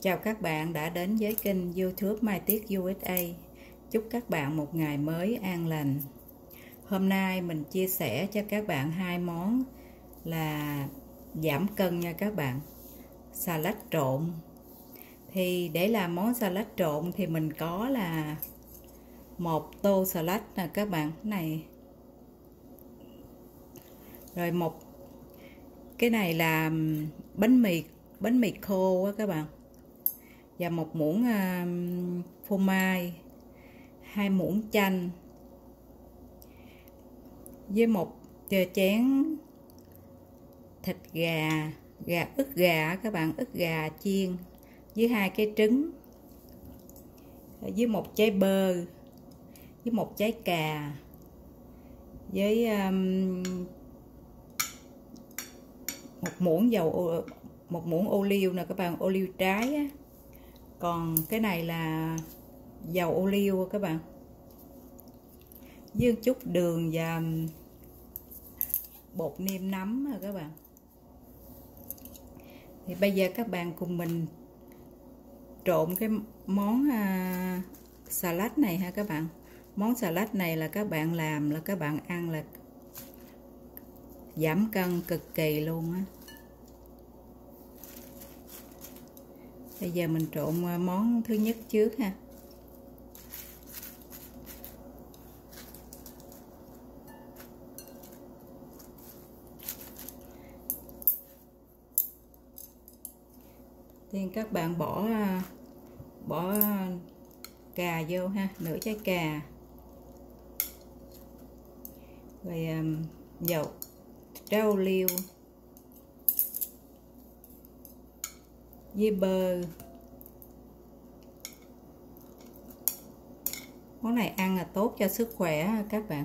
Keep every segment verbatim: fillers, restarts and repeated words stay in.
Chào các bạn đã đến với kênh YouTube Mai Tiết u ét a. Chúc các bạn một ngày mới an lành. Hôm nay mình chia sẻ cho các bạn hai món là giảm cân nha các bạn. Salad trộn. Thì để làm món salad trộn thì mình có là một tô salad nè các bạn, cái này. Rồi một cái này là bánh mì bánh mì khô á các bạn. Và một muỗng uh, phô mai, hai muỗng chanh với một chén thịt gà, gà ức gà các bạn, ức gà chiên với hai cái trứng, với một trái bơ, với một trái cà, với um, một muỗng dầu, một muỗng ô liu nè các bạn, ô liu trái á. Còn cái này là dầu ô liu các bạn, với chút đường và bột nêm nấm rồi các bạn. Thì bây giờ các bạn cùng mình trộn cái món uh, salad này ha các bạn. Món salad này là các bạn làm là các bạn ăn là giảm cân cực kỳ luôn á. Bây giờ mình trộn món thứ nhất trước ha. Thì các bạn bỏ bỏ cà vô ha, nửa trái cà. Rồi um, dầu trái ô liu với bơ. Món này ăn là tốt cho sức khỏe các bạn.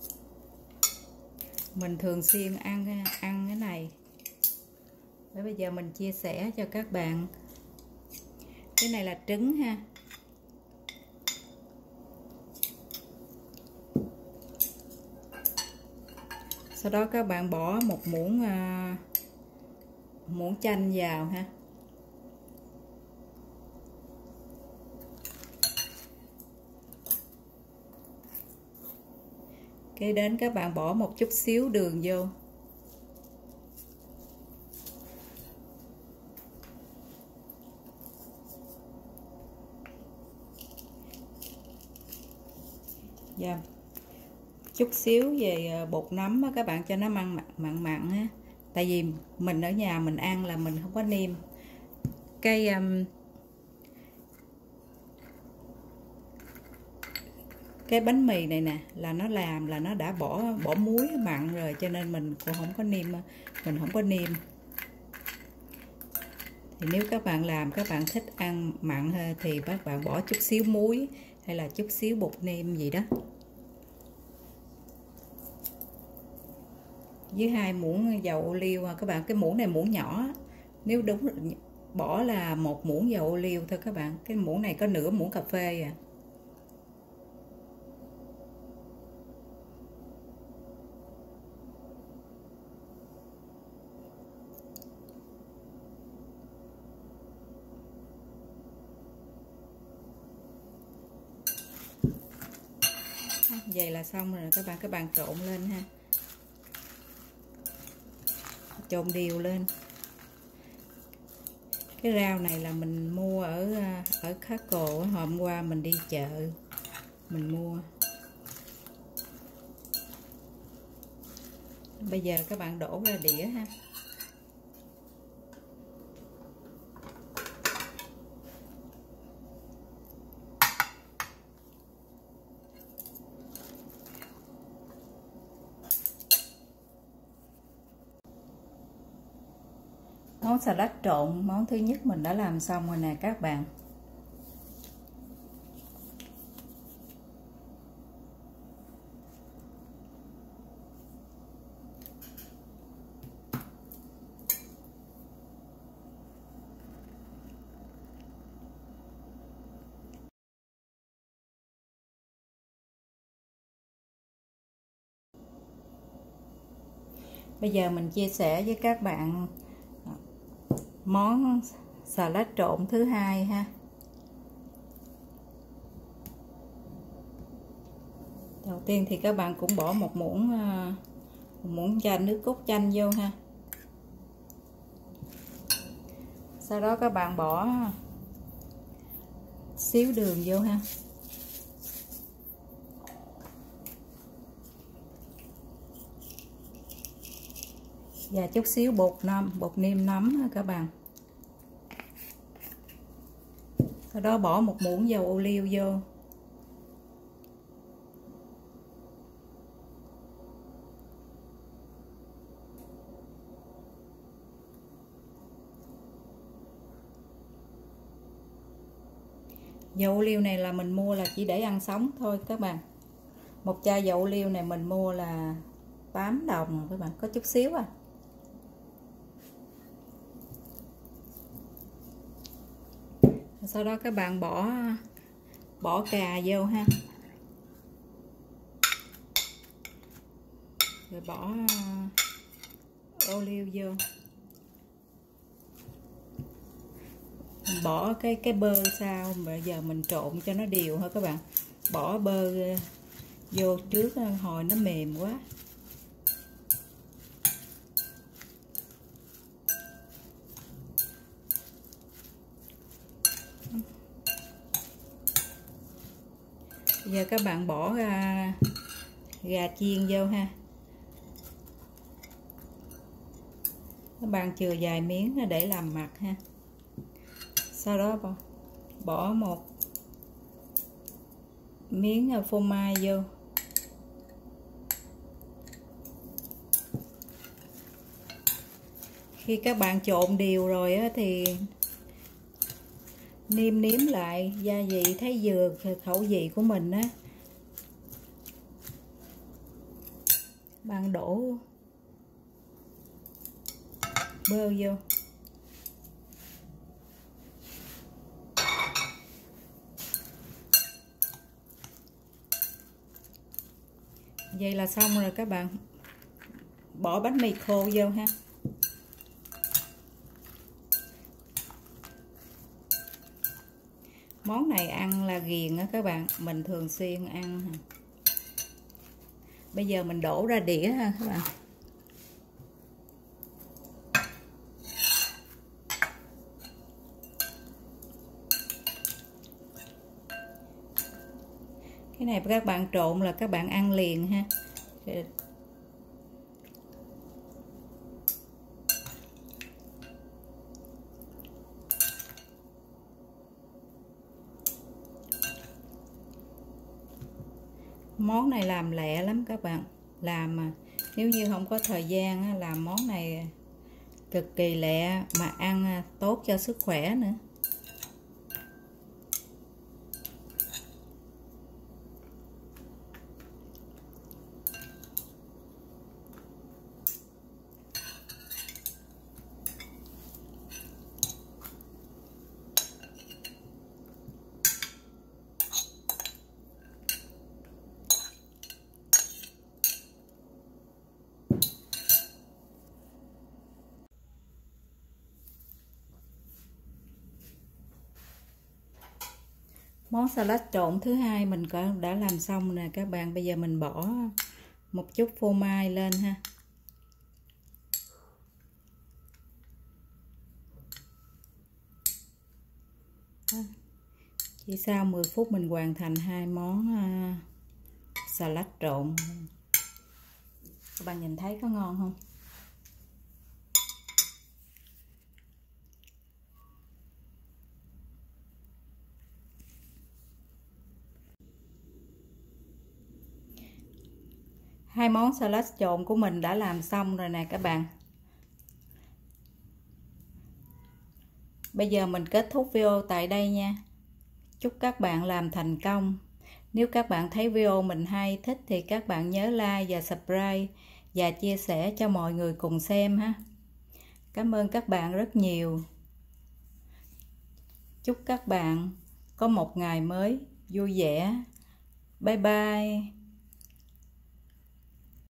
Mình thường xuyên ăn ăn cái này. Để bây giờ mình chia sẻ cho các bạn. Cái này là trứng ha. Sau đó các bạn bỏ một muỗng uh, muỗng chanh vào ha. Kế đến các bạn bỏ một chút xíu đường vô. Dạ. Chút xíu về bột nấm á, các bạn, cho nó mặn mặn mặn á. Tại vì mình ở nhà mình ăn là mình không có nêm. Cái um, cái bánh mì này nè là nó làm là nó đã bỏ bỏ muối mặn rồi, cho nên mình cũng không có nêm, mình không có nêm. Thì nếu các bạn làm các bạn thích ăn mặn hơn thì các bạn bỏ chút xíu muối hay là chút xíu bột nêm gì đó. Với hai muỗng dầu ô liu các bạn, cái muỗng này muỗng nhỏ, nếu đúng bỏ là một muỗng dầu ô liu thôi các bạn. Cái muỗng này có nửa muỗng cà phê à. Vậy là xong rồi các bạn. Các bạn trộn lên ha, trộn đều lên. Cái rau này là mình mua ở ở Costco, hôm qua mình đi chợ mình mua. Bây giờ các bạn đổ ra đĩa ha. Món salad trộn, món thứ nhất mình đã làm xong rồi nè các bạn. Bây giờ mình chia sẻ với các bạn món salad trộn thứ hai ha. Đầu tiên thì các bạn cũng bỏ một muỗng một muỗng chanh, nước cốt chanh vô ha. Sau đó các bạn bỏ xíu đường vô ha. Và chút xíu bột nêm, bột nêm nấm các bạn. Sau đó bỏ một muỗng dầu ô liu vô. Dầu ô liu này là mình mua là chỉ để ăn sống thôi các bạn. Một chai dầu ô liu này mình mua là tám đồng các bạn, có chút xíu à. Sau đó các bạn bỏ bỏ cà vô ha. Rồi bỏ ô liu vô. Mình bỏ cái cái bơ sau, bây giờ mình trộn cho nó đều thôi các bạn. Bỏ bơ vô trước hồi nó mềm quá. Bây giờ các bạn bỏ ra gà chiên vô ha. Các bạn chừa vài miếng để làm mặt ha. Sau đó bỏ, bỏ một miếng phô mai vô. Khi các bạn trộn đều rồi á, thì nêm nếm lại gia vị thấy vừa khẩu vị của mình á. Bạn đổ bơ vô. Vậy là xong rồi các bạn. Bỏ bánh mì khô vô ha. Món này ăn là ghiền á các bạn, mình thường xuyên ăn. Bây giờ mình đổ ra đĩa ha các bạn. Cái này các bạn trộn là các bạn ăn liền ha. Món này làm lẹ lắm các bạn. Làm mà nếu như không có thời gian làm món này cực kỳ lẹ mà ăn tốt cho sức khỏe nữa. Món salad trộn thứ hai mình có đã làm xong nè các bạn. Bây giờ mình bỏ một chút phô mai lên ha. Chỉ sau mười phút mình hoàn thành hai món salad trộn. Các bạn nhìn thấy có ngon không? Hai món salad trộn của mình đã làm xong rồi nè các bạn. Bây giờ mình kết thúc video tại đây nha. Chúc các bạn làm thành công. Nếu các bạn thấy video mình hay, thích thì các bạn nhớ like và subscribe và chia sẻ cho mọi người cùng xem ha. Cảm ơn các bạn rất nhiều. Chúc các bạn có một ngày mới vui vẻ. Bye bye.